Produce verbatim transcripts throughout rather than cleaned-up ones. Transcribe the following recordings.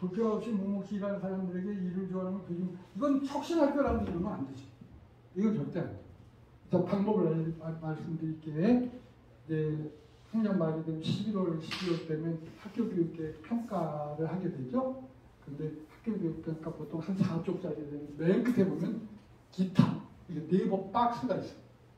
불평 없이 묵묵히 일하는 사람들에게 일을 주어하는 교육, 이건 척신할 거라는 이러면 안 되지. 이건 절대 안 돼. 자, 방법을 알, 말씀드릴게. 이제 학년 말이 되면 십일월, 십이월 되면 학교교육계 평가를 하게 되죠. 근데 학교교육평가 보통 한 사 쪽짜리 되는 맨 끝에 보면 기타, 이게 네이버 박스가 있어.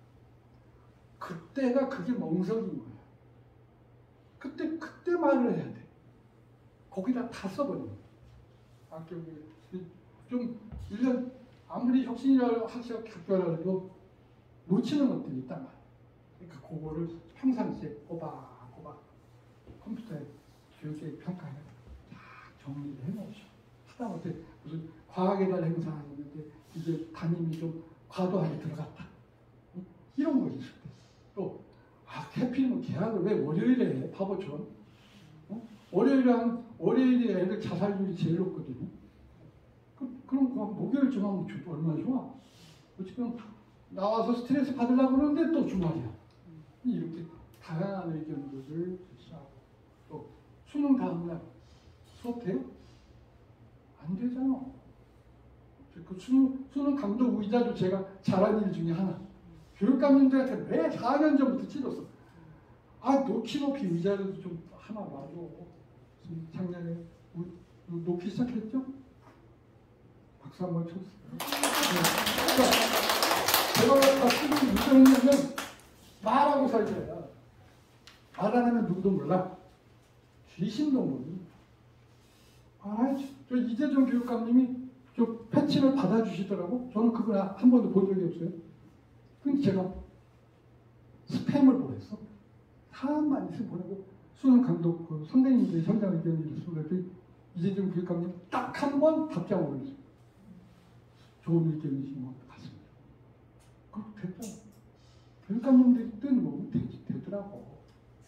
그때가 그게 멍석인 거야. 그때 그때 말을 해야 돼. 거기다 다 써버리는 거야. 학교교육 좀 일 년 아무리 혁신이라 학교 학교라도 놓치는 것들이 있단 말이야. 그러니까 그거를 평상시에 꼬박꼬박 컴퓨터에 교육계 평가해 다 정리를 해놓으셔. 하다못해 무슨 과학의 달 행사 있는데 이제 담임이 좀 과도하게 들어갔다. 이런 거 있을 때. 또, 아, 해필이면 계약을 왜 월요일에 해? 바보처럼. 어? 월요일에 한, 월요일에 애들 자살률이 제일 높거든요. 그, 그럼 그 목요일 좀 하면 주, 얼마나 좋아? 지금 나와서 스트레스 받으려고 그러는데 또 주말이야. 이렇게 다양한 의견들을 제시하고. 또, 수능 다음날 수업해요? 안 되잖아. 그 수능, 수능 감독 의자도 제가 잘한 일 중에 하나. 교육감님들한테 매 사 년 전부터 찔렀어. 아, 높이 높이 의자도 좀 하나 놔줘. 작년에 높이 시작했죠? 박수 한번 쳤어요. 네. 제가 갖다 쓰는 의자는 말하고 살자야. 말 안 하면 누구도 몰라. 귀신도 모르. 아, 저 이재정 교육감님이 저 패치를 받아주시더라고. 저는 그걸 한 번도 본 적이 없어요. 근데 제가 스팸을 보냈어. 사람만 있으면 보내고 수능 감독 그 선생님들이 현장 의견을 쓰는데 이재정 교육감님 딱 한 번 답장을 보냈어요. 좋은 의견이신 것 같습니다. 그렇게 됐죠. 교육감님들이 뜨는 거면 되더라고.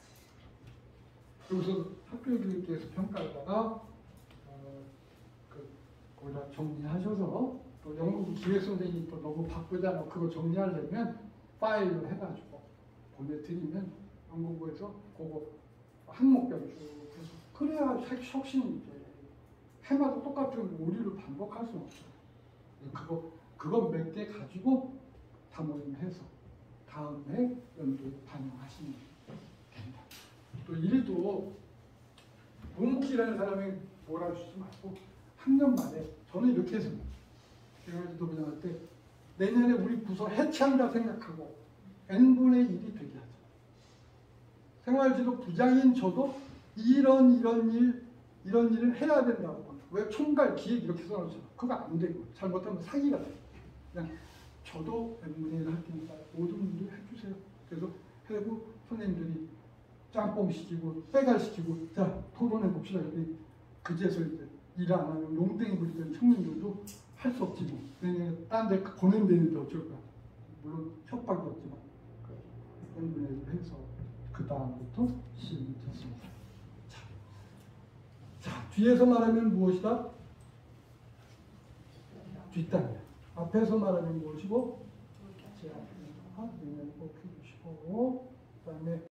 그래서 학교교육계에서 평가하다가 어, 그, 거기다 정리하셔서 또 연구부 기획 선생님이 또 너무 바쁘잖아. 그거 정리하려면 파일로 해가지고 보내드리면 연구부에서 그거 항목별 쭉 그래야 혁신이 이제 해마다 똑같은 오류를 반복할 수는 없어요. 그거 그거 몇 개 가지고 다 모임해서 다음에 연도에 반영하시면 됩니다. 또 일도 묵묵히라는 사람이 몰아주지 말고 학년 말에 저는 이렇게 했습니다. 생활지도 부장할 때 내년에 우리 부서 해체한다 생각하고 n분의 일이 되게 하죠. 생활지도 부장인 저도 이런 이런 일 이런 일을 해야 된다고 합니다. 왜 총괄 기획 이렇게 써놓잖아. 그거 안 되고 잘못하면 사기가 돼. 그냥 저도 n분의 일 할 테니까 모든 분들 해주세요. 그래서 해고 선생님들이 짬뽕 시키고 빼갈 시키고 자 토론해 봅시다. 그제서 이제 일 안 하면 농땡이 부리던 청년들도 할 수 없지 뭐. 내년에 딴 데 보낸다는데 어쩔 거야. 물론 협박이 없지만 n분의 일을 해서 그 다음부터 시험을 쳤습니다. 자, 자, 뒤에서 말하면 무엇이다? 뒷단이야. 앞에서 말하면 무엇이고? 제 앞에서 내년 꼭 해주시고 그 다음에